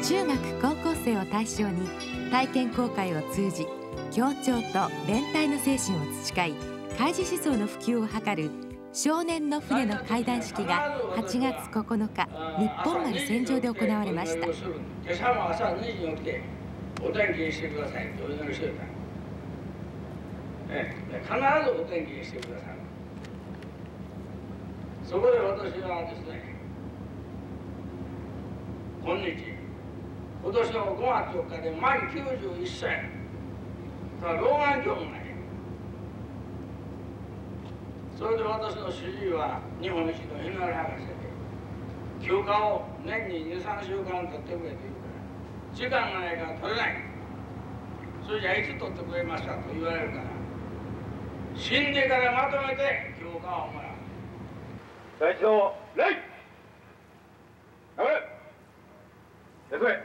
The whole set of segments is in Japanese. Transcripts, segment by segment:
中学高校生を対象に体験航海を通じ協調と連帯の精神を培い海事思想の普及を図る少年の船の会談式が8月9日日本丸船上で行われました。 今朝も朝2時に起きてお天気にしてくださいとお祈りしてた。必ずお天気にしてください。そこで私はですね、今年の5月4日で満91歳、老眼鏡もない。それで私の主治医は日本一の日の丸博士で、休暇を年に2、3週間取ってくれと言うから、時間がないから取れない。それじゃいつ取ってくれましたと言われるから、死んでからまとめて休暇をもらう。 隊長、礼！頑張れ！休め！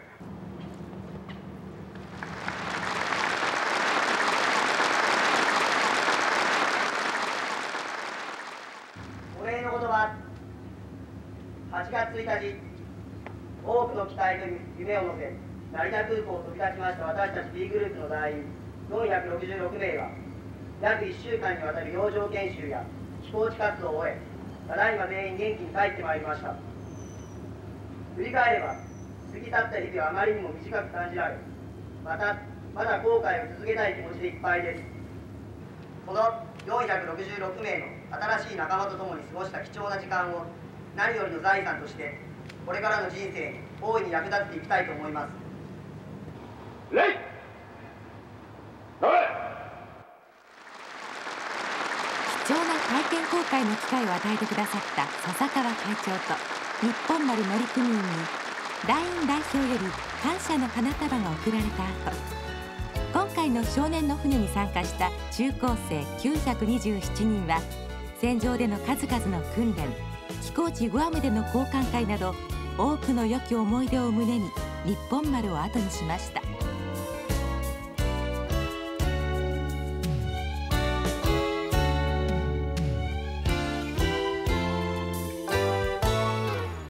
お礼の言葉。8月1日、多くの期待と夢を乗せ、成田空港を飛び立ちました私たち B グループの団員466名が、約1週間にわたる洋上研修や飛行士活動を終え、ただいま全員元気に帰ってまいりました。振り返れば、過ぎ去った日々はあまりにも短く感じられ、まだ後悔を続けたい気持ちでいっぱいです。この466名の新しい仲間と共に過ごした貴重な時間を何よりの財産として、これからの人生に大いに役立っていきたいと思います。 礼！頑張れ！ 貴重な体験航海の機会を与えてくださった笹川会長と日本丸乗組員に団員代表より感謝の花束が贈られた後、今回の少年の船に参加した中高生927人は船上での数々の訓練、寄港地グアムでの交換会など多くの良き思い出を胸に日本丸を後にしました。